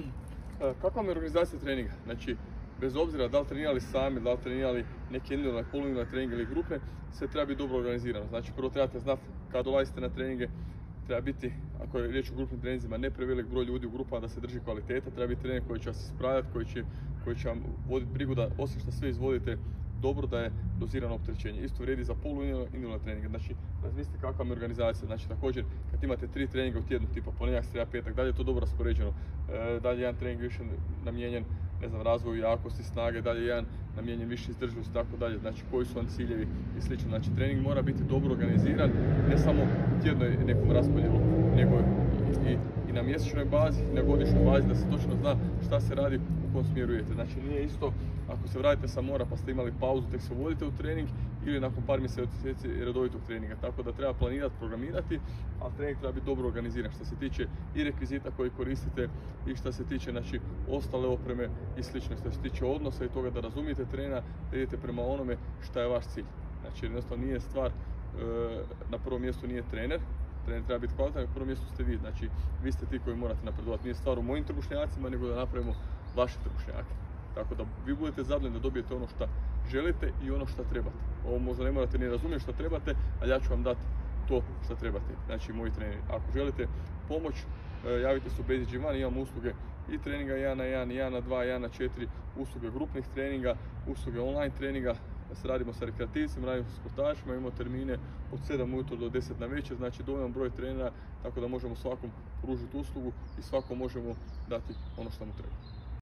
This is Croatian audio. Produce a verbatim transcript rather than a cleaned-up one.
Kakva vam je organizacija treninga? Znači, bez obzira da li trenirali sami, da li trenirali neke individualne, poluindividualne treninge ili grupe, sve treba biti dobro organizirano. Znači, prvo trebate znati kad dolazite na treninge, treba biti, ako je riječ o grupnim treninzima, ne prevelik broj ljudi u grupama da se drži kvaliteta, treba biti trener koji će vas ispravljati, koji će, koji će vam voditi brigu da osim što sve izvodite dobro, da je dozirano opterećenje. Isto vrijedi za poluindividualne treninge. Znači, razmislite kakva je organizacija. Znači, također, kad imate tri treninga u tjednu, tipa ponedjeljak, srijeda, petak, dalje je to dobro raspoređeno. E, dalje jedan trening više namijenjen, ne znam, razvoju jakosti, snage, dalje jedan namijenjen više izdržljivosti, tako dalje. Znači, koji su vam ciljevi i slično. Znači, trening mora biti dobro organiziran, ne samo u tjednoj nekom raspodjelu, nego i, i, i na mjesečnoj bazi, i na godišnjoj bazi, da se točno zna šta se radi, u kom smjeru idete. Znači, nije isto ako se vratite sa mora pa ste imali pauzu, tek se uvodite u trening, ili nakon par mjeseci redovitog treninga. Tako da treba planirati, programirati, ali trening treba biti dobro organiziran što se tiče i rekvizita koji koristite i što se tiče, znači, ostale opreme i slično. Što se tiče odnosa i toga da razumijete trena, da idete prema onome šta je vaš cilj. Znači, jednostavno nije stvar, na prvom mjestu nije trener, trener treba biti kvalitetan, na prvom mjestu ste vi. Znači, vi ste ti koji morate napredovati. Nije stvar u mojim trbušnjacima, nego da napravimo vaše trbušnjake. Tako da vi budete zadovoljni da dobijete ono što želite i ono što trebate. Ovo možda ne morate ni razumjeti što trebate, ali ja ću vam dati to što trebate. Znači, moji treneri. Ako želite pomoć, javite se u Basic Gym One, imamo usluge i treninga jedan na jedan, jedan na dva, jedan na četiri, usluge grupnih treninga, usluge online treninga. Radimo sa rekreativcima, radimo sa sportašima, imamo termine od sedam ujutro do deset na večer, znači dovoljan broj trenera, tako da možemo svakom pružiti uslugu i svakom možemo dati ono što mu treba.